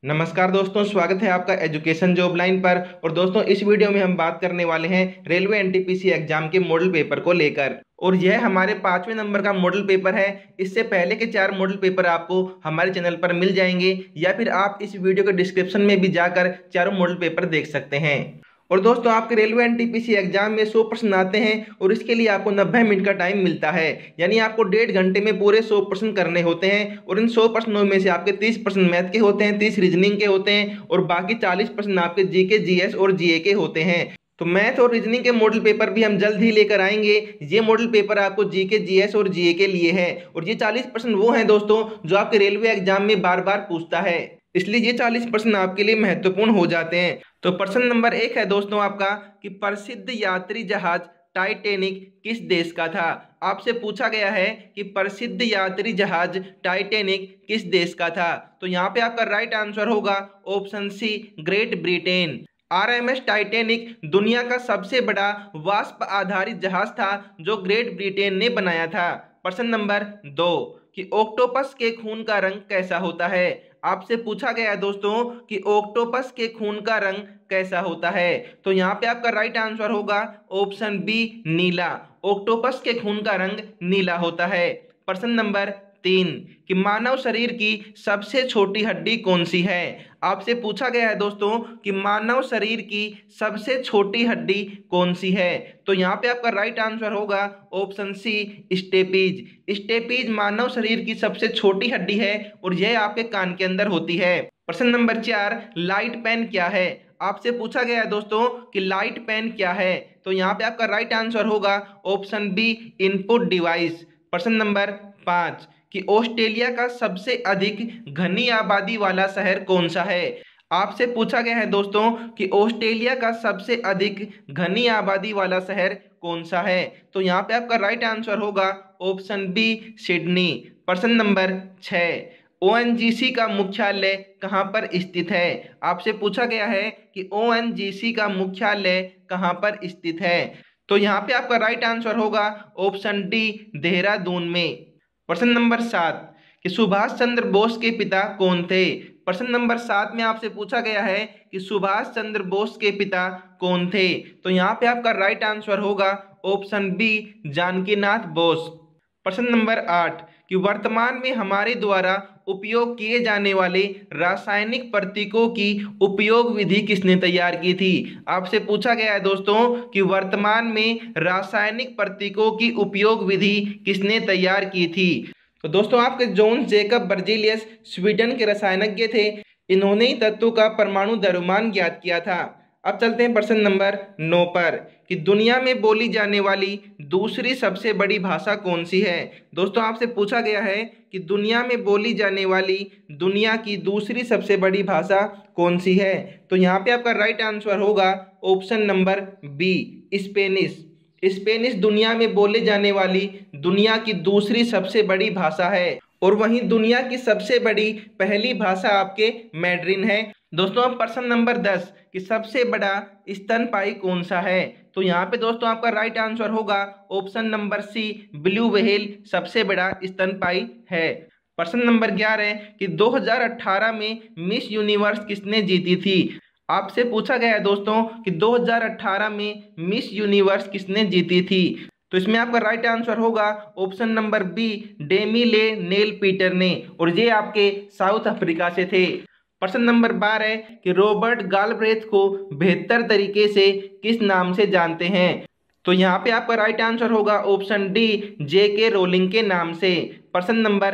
नमस्कार दोस्तों, स्वागत है आपका एजुकेशन जॉब लाइन पर। और दोस्तों, इस वीडियो में हम बात करने वाले हैं रेलवे एनटीपीसी एग्जाम के मॉडल पेपर को लेकर। और यह हमारे 5वें नंबर का मॉडल पेपर है। इससे पहले के 4 मॉडल पेपर आपको हमारे चैनल पर मिल जाएंगे, या फिर आप इस वीडियो के डिस्क्रिप्शन में भी जाकर चारों मॉडल पेपर देख सकते हैं। और दोस्तों, आपके रेलवे एनटीपीसी एग्जाम में 100 प्रश्न आते हैं और इसके लिए आपको 90 मिनट का टाइम मिलता है। यानी आपको 1.5 घंटे में पूरे 100 प्रश्न करने होते हैं। और इन 100 प्रश्नों में से आपके 30 प्रश्न मैथ के होते हैं, 30 रीजनिंग के होते हैं और बाकी 40 प्रश्न आपके जीके, जीएस और जीए के होते हैं। तो मैथ और रीजनिंग के मॉडल पेपर भी हम जल्द ही लेकर आएंगे। ये मॉडल पेपर आपको जीके, जीएस और जीए के लिए है। और ये 40 प्रश्न वो हैं दोस्तों जो आपके रेलवे एग्जाम में बार बार पूछता है, इसलिए ये 40 प्रश्न आपके लिए महत्वपूर्ण हो जाते हैं। तो प्रश्न नंबर 1 है दोस्तों आपका कि प्रसिद्ध यात्री जहाज टाइटैनिक किस देश का था। आपसे पूछा गया है कि प्रसिद्ध यात्री जहाज टाइटैनिक किस देश का था। तो यहाँ पे आपका राइट आंसर होगा option C, Great Britain. RMS Titanic दुनिया का सबसे बड़ा वाष्प आधारित जहाज था जो ग्रेट ब्रिटेन ने बनाया था। प्रश्न नंबर 2 कि ऑक्टोपस के खून का रंग कैसा होता है। आपसे पूछा गया है दोस्तों कि ऑक्टोपस के खून का रंग कैसा होता है। तो यहाँ पे आपका राइट आंसर होगा ऑप्शन बी, नीला। ऑक्टोपस के खून का रंग नीला होता है। प्रश्न नंबर 3 कि मानव शरीर की सबसे छोटी हड्डी कौन सी है। आपसे पूछा गया है दोस्तों कि मानव शरीर की सबसे छोटी हड्डी कौन सी है। तो यहाँ पे आपका राइट आंसर होगा ऑप्शन सी, स्टेपीज। स्टेपीज मानव शरीर की सबसे छोटी हड्डी है और यह आपके कान के अंदर होती है। प्रश्न नंबर 4 लाइट पेन क्या है। आपसे पूछा गया है दोस्तों कि लाइट पेन क्या है। तो यहाँ पे आपका राइट आंसर होगा ऑप्शन बी, इनपुट डिवाइस। प्रश्न नंबर 5 कि ऑस्ट्रेलिया का सबसे अधिक घनी आबादी वाला शहर कौन सा है। आपसे पूछा गया है दोस्तों कि ऑस्ट्रेलिया का सबसे अधिक घनी आबादी वाला शहर कौन सा है। तो यहाँ पे आपका राइट आंसर होगा ऑप्शन बी, सिडनी। प्रश्न नंबर 6 ओएनजीसी का मुख्यालय कहाँ पर स्थित है। आपसे पूछा गया है कि ओएनजीसी का मुख्यालय कहाँ पर स्थित है। तो यहाँ पे आपका राइट आंसर होगा ऑप्शन डी, देहरादून में। प्रश्न नंबर 7 कि सुभाष चंद्र बोस के पिता कौन थे। प्रश्न नंबर 7 में आपसे पूछा गया है कि सुभाष चंद्र बोस के पिता कौन थे। तो यहाँ पे आपका राइट आंसर होगा ऑप्शन बी, जानकीनाथ बोस। प्रश्न नंबर 8 कि वर्तमान में हमारे द्वारा उपयोग किए जाने वाले रासायनिक प्रतीकों की उपयोग विधि किसने तैयार की थी। आपसे पूछा गया है दोस्तों कि वर्तमान में रासायनिक प्रतीकों की उपयोग विधि किसने तैयार की थी। तो दोस्तों, आपके जॉन जेकब बर्जीलियस स्वीडन के रसायनज्ञ थे। इन्होंने ही तत्वों का परमाणु द्रव्यमान ज्ञात किया था। अब चलते हैं प्रश्न नंबर 9 पर कि दुनिया में बोली जाने वाली दूसरी सबसे बड़ी भाषा कौन सी है। दोस्तों, आपसे पूछा गया है कि दुनिया में बोली जाने वाली दुनिया की दूसरी सबसे बड़ी भाषा कौन सी है। तो यहाँ पे आपका राइट आंसर होगा option number B, Spanish. Spanish दुनिया में बोले जाने वाली दुनिया की दूसरी सबसे बड़ी भाषा है। और वहीं दुनिया की सबसे बड़ी पहली भाषा आपके मैड्रिन है। दोस्तों, अब प्रश्न नंबर 10 कि सबसे बड़ा स्तनपायी कौन सा है। तो यहाँ पे दोस्तों आपका राइट आंसर होगा option number C, blue whale सबसे बड़ा स्तनपायी है। प्रश्न नंबर 11 कि 2018 में मिस यूनिवर्स किसने जीती थी। आपसे पूछा गया है दोस्तों कि 2018 में मिस यूनिवर्स किसने जीती थी। तो इसमें आपका राइट आंसर होगा ऑप्शन नंबर बी, डेमी ले नेल पीटर ने। और ये आपके साउथ अफ्रीका से थे। प्रश्न नंबर 12 कि रॉबर्ट गालब्रेथ को बेहतर तरीके से किस नाम से जानते हैं। तो यहाँ पे आपका राइट आंसर होगा ऑप्शन डी, जेके रोलिंग के नाम से। प्रश्न नंबर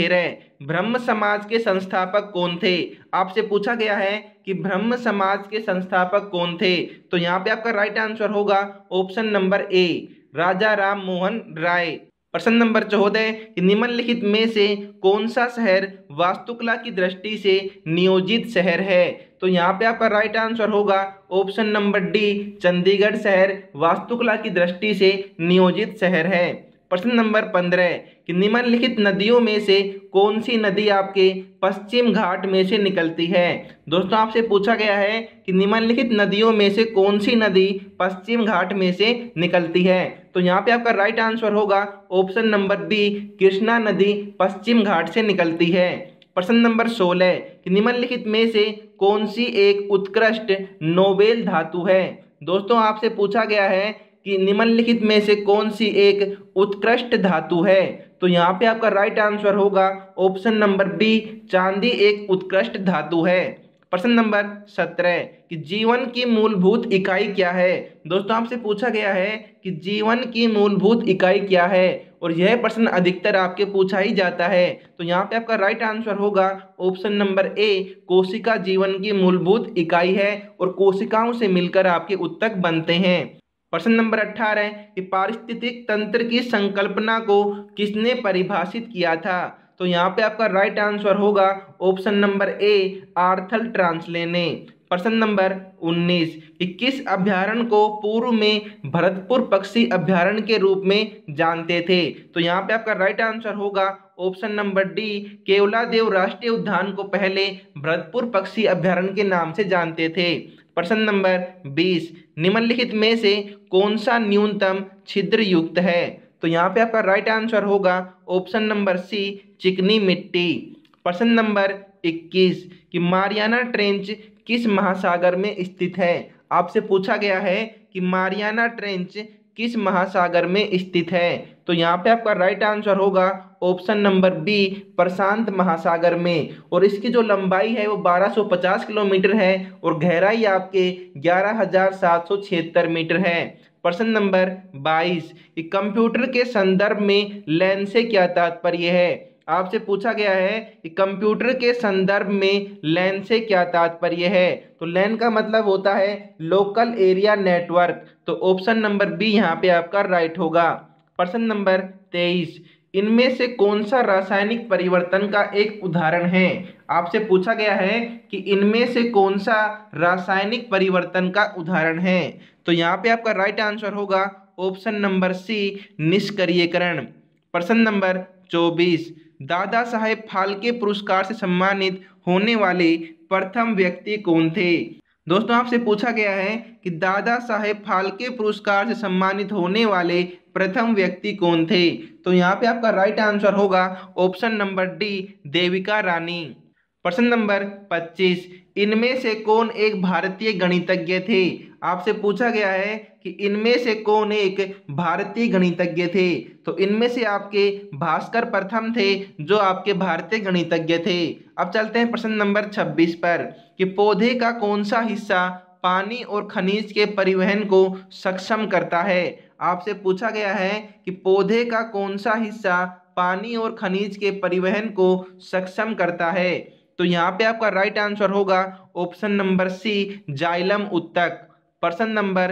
13 ब्रह्म समाज के संस्थापक कौन थे। आपसे पूछा गया है कि ब्रह्म समाज के संस्थापक कौन थे। तो यहाँ पे आपका राइट आंसर होगा option number A, Raja Ram Mohan Roy. प्रश्न नंबर 14 कि निम्नलिखित में से कौन सा शहर वास्तुकला की दृष्टि से नियोजित शहर है। तो यहाँ पे आपका राइट आंसर होगा ऑप्शन नंबर डी, चंडीगढ़ शहर वास्तुकला की दृष्टि से नियोजित शहर है। प्रश्न नंबर 15 कि निम्नलिखित नदियों में से कौन सी नदी आपके पश्चिम घाट में से निकलती है। दोस्तों, आपसे पूछा गया है कि निम्नलिखित नदियों में से कौन सी नदी पश्चिम घाट में से निकलती है। तो यहाँ पे आपका राइट आंसर होगा ऑप्शन नंबर बी, कृष्णा नदी पश्चिम घाट से निकलती है। प्रश्न नंबर 16 कि निम्नलिखित में से कौन सी एक उत्कृष्ट नोबेल धातु है। दोस्तों आपसे पूछा गया है कि निम्नलिखित में से कौन सी एक उत्कृष्ट धातु है। तो यहाँ पे आपका राइट आंसर होगा ऑप्शन नंबर बी, चांदी एक उत्कृष्ट धातु है। प्रश्न नंबर 17 कि जीवन की मूलभूत इकाई क्या है। दोस्तों आपसे पूछा गया है कि जीवन की मूलभूत इकाई क्या है, और यह प्रश्न अधिकतर आपके पूछा ही जाता है। तो यहाँ पे आपका राइट आंसर होगा ऑप्शन नंबर ए, कोशिका जीवन की मूलभूत इकाई है और कोशिकाओं से मिलकर आपके उत्तक बनते हैं। प्रश्न नंबर 18 कि पारिस्थितिक तंत्र की संकल्पना को किसने परिभाषित किया था। तो यहाँ पे आपका राइट आंसर होगा option number A, Arthur Tansley ने। प्रश्न नंबर 19 कि किस अभ्यारण्य को पूर्व में भरतपुर पक्षी अभ्यारण्य के रूप में जानते थे। तो यहाँ पे आपका राइट आंसर होगा ऑप्शन नंबर डी, केवलादेव राष्ट्रीय उद्यान को पहले भरतपुर पक्षी अभ्यारण्य के नाम से जानते थे। प्रश्न नंबर 20 निम्नलिखित में से कौन सा न्यूनतम छिद्र युक्त है। तो यहाँ पे आपका राइट आंसर होगा ऑप्शन नंबर सी, चिकनी मिट्टी। प्रश्न नंबर 21 कि मारियाना ट्रेंच किस महासागर में स्थित है। आपसे पूछा गया है कि मारियाना ट्रेंच किस महासागर में स्थित है। तो यहाँ पे आपका राइट आंसर होगा ऑप्शन नंबर बी, प्रशांत महासागर में, और इसकी जो लंबाई है वो 1250 किलोमीटर है और गहराई आपके 11,776 मीटर है। प्रश्न नंबर 22 कि कंप्यूटर के संदर्भ में लैन से क्या तात्पर्य है। आपसे पूछा गया है कि कंप्यूटर के संदर्भ में लैन से क्या तात्पर्य है। तो लैन का मतलब होता है लोकल एरिया नेटवर्क। तो ऑप्शन नंबर बी यहाँ पे आपका राइट होगा। प्रश्न नंबर 23 इनमें से कौन सा रासायनिक परिवर्तन का एक उदाहरण है। आपसे पूछा गया है कि इनमें से कौन सा रासायनिक परिवर्तन का उदाहरण है। तो यहाँ पे आपका राइट आंसर होगा ऑप्शन नंबर सी, निष्क्रियकरण। प्रश्न नंबर 24 दादा साहेब फाल्के पुरस्कार से सम्मानित होने वाले प्रथम व्यक्ति कौन थे। दोस्तों आपसे पूछा गया है कि दादा साहेब फाल्के पुरस्कार से सम्मानित होने वाले प्रथम व्यक्ति कौन थे। तो यहाँ पे आपका राइट आंसर होगा option number D, Devika Rani. प्रश्न नंबर 25 इनमें से कौन एक भारतीय गणितज्ञ थे। आपसे पूछा गया है कि इनमें से कौन एक भारतीय गणितज्ञ थे। तो इनमें से आपके भास्कर प्रथम थे जो आपके भारतीय गणितज्ञ थे। अब चलते हैं प्रश्न नंबर 26 पर कि पौधे का कौन सा हिस्सा पानी और खनिज के परिवहन को सक्षम करता है। आपसे पूछा गया है कि पौधे का कौन सा हिस्सा पानी और खनिज के परिवहन को सक्षम करता है। तो यहाँ पे आपका राइट आंसर होगा ऑप्शन नंबर सी, जाइलम उत्तक। प्रश्न नंबर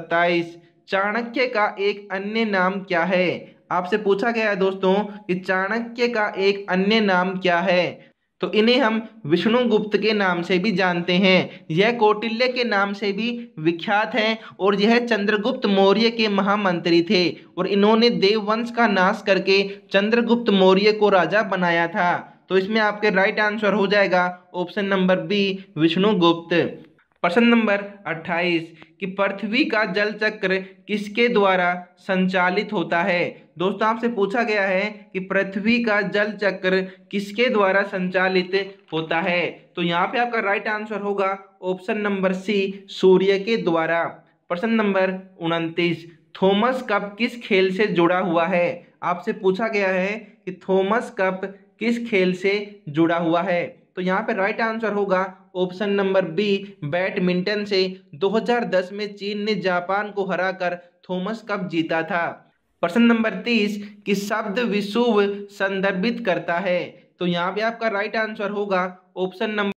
27 चाणक्य का एक अन्य नाम क्या है। आपसे पूछा गया है दोस्तों कि चाणक्य का एक अन्य नाम क्या है। तो इन्हें हम विष्णुगुप्त के नाम से भी जानते हैं। यह कौटिल्य के नाम से भी विख्यात हैं और यह चंद्रगुप्त मौर्य के महामंत्री थे और इन्होंने देववंश का नाश करके चंद्रगुप्त मौर्य को राजा बनाया था। तो इसमें आपके राइट आंसर हो जाएगा ऑप्शन नंबर बी, विष्णुगुप्त। प्रश्न नंबर 28 कि पृथ्वी का जल चक्र किसके द्वारा संचालित होता है। दोस्तों आपसे पूछा गया है कि पृथ्वी का जल चक्र किसके द्वारा संचालित होता है। तो यहाँ पे आपका राइट आंसर होगा ऑप्शन नंबर सी, सूर्य के द्वारा। प्रश्न नंबर 29 थॉमस कप किस खेल से जुड़ा हुआ है। आपसे पूछा गया है कि थॉमस कप किस खेल से जुड़ा हुआ है। तो यहाँ पे राइट आंसर होगा ऑप्शन नंबर बी, बैडमिंटन से। 2010 में चीन ने जापान को हराकर थॉमस कप जीता था। प्रश्न नंबर 30 कि शब्द विषुव संदर्भित करता है। तो यहाँ पे आपका राइट आंसर होगा ऑप्शन नंबर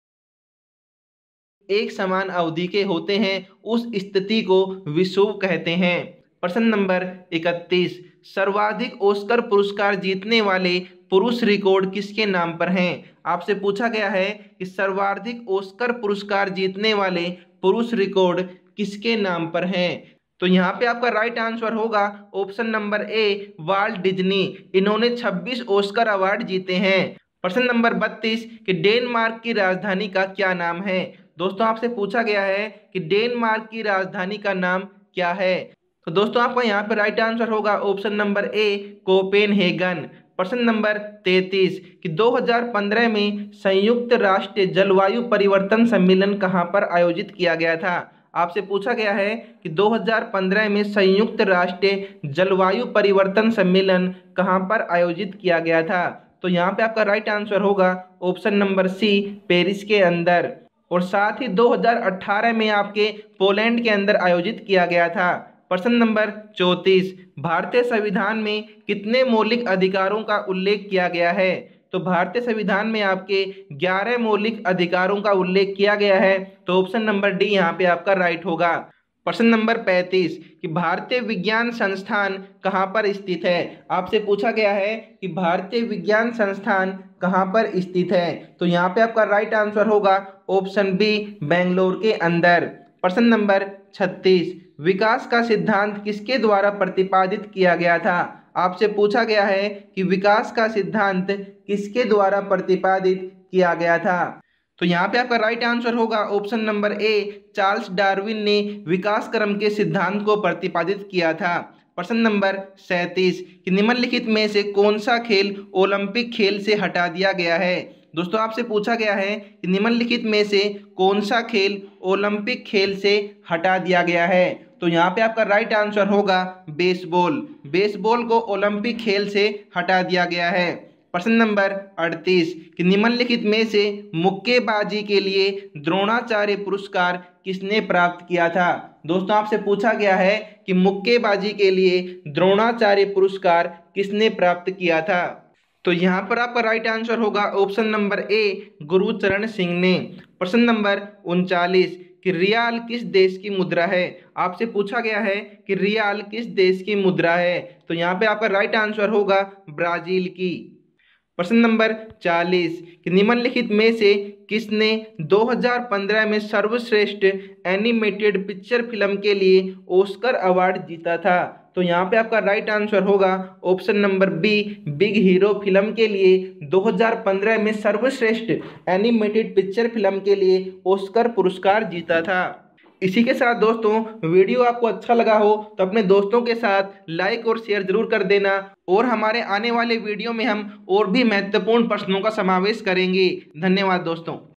एक समान अवधि के होते हैं उस स्थिति को विषुव कहते हैं। प्रश्न नंबर 31 सर्वाधिक ऑस्कर पुरस्कार जीतने वाले पुरुष रिकॉर्ड किसके नाम पर हैं। आपसे पूछा गया है कि सर्वाधिक ऑस्कर पुरस्कार जीतने वाले पुरुष रिकॉर्ड किसके नाम पर हैं। तो यहाँ पे आपका राइट आंसर होगा option number A, Walt Disney. इन्होंने 26 ऑस्कर अवार्ड जीते हैं। प्रश्न नंबर 32 कि डेनमार्क की राजधानी का क्या नाम है। दोस्तों आपसे पूछा गया है कि डेनमार्क की राजधानी का नाम क्या है। तो दोस्तों आपका यहाँ पे राइट आंसर होगा ऑप्शन नंबर ए, कोपेनहेगन। प्रश्न नंबर 33 कि 2015 में संयुक्त राष्ट्र जलवायु परिवर्तन सम्मेलन कहाँ पर आयोजित किया गया था। आपसे पूछा गया है कि 2015 में संयुक्त राष्ट्र जलवायु परिवर्तन सम्मेलन कहाँ पर आयोजित किया गया था। तो यहाँ पे आपका राइट आंसर होगा ऑप्शन नंबर सी, पेरिस के अंदर। और साथ ही 2018 में आपके पोलैंड के अंदर आयोजित किया गया था। प्रश्न नंबर 34 भारतीय संविधान में कितने मौलिक अधिकारों का उल्लेख किया गया है। तो भारतीय संविधान में आपके 11 मौलिक अधिकारों का उल्लेख किया गया है। तो ऑप्शन नंबर डी यहाँ पे आपका राइट होगा। प्रश्न नंबर 35 कि भारतीय विज्ञान संस्थान कहाँ पर स्थित है। आपसे पूछा गया है कि भारतीय विज्ञान संस्थान कहाँ पर स्थित है। तो यहाँ पे आपका राइट आंसर होगा ऑप्शन बी, बेंगलोर के अंदर। प्रश्न नंबर 36 विकास का सिद्धांत किसके द्वारा प्रतिपादित किया गया था। आपसे पूछा गया है कि विकास का सिद्धांत किसके द्वारा प्रतिपादित किया गया था। तो यहाँ पे आपका राइट आंसर होगा option number A, Charles Darwin ने विकास क्रम के सिद्धांत को प्रतिपादित किया था। प्रश्न नंबर 37 कि निम्नलिखित में से कौन सा खेल ओलंपिक खेल से हटा दिया गया है। दोस्तों आपसे पूछा गया है कि निम्नलिखित में से कौन सा खेल ओलंपिक खेल से हटा दिया गया है। तो यहाँ पे आपका राइट आंसर होगा बेसबॉल। बेसबॉल को ओलंपिक खेल से हटा दिया गया है। प्रश्न नंबर 38 कि निम्नलिखित में से मुक्केबाजी के लिए द्रोणाचार्य पुरस्कार किसने प्राप्त किया था। दोस्तों आपसे पूछा गया है कि मुक्केबाजी के लिए द्रोणाचार्य पुरस्कार किसने प्राप्त किया था। तो यहाँ पर आपका राइट आंसर होगा option number A, Gurcharan Singh ने। प्रश्न नंबर 39 कि रियाल किस देश की मुद्रा है। आपसे पूछा गया है कि रियाल किस देश की मुद्रा है। तो यहाँ पे आपका राइट आंसर होगा ब्राजील की। प्रश्न नंबर 40 कि निम्नलिखित में से किसने 2015 में सर्वश्रेष्ठ एनिमेटेड पिक्चर फिल्म के लिए ऑस्कर अवार्ड जीता था। तो यहाँ पे आपका राइट आंसर होगा option number B, Big Hero film के लिए 2015 में सर्वश्रेष्ठ एनिमेटेड पिक्चर फिल्म के लिए ऑस्कर पुरस्कार जीता था। इसी के साथ दोस्तों वीडियो आपको अच्छा लगा हो तो अपने दोस्तों के साथ लाइक और शेयर जरूर कर देना। और हमारे आने वाले वीडियो में हम और भी महत्वपूर्ण प्रश्नों का समावेश करेंगे। धन्यवाद दोस्तों।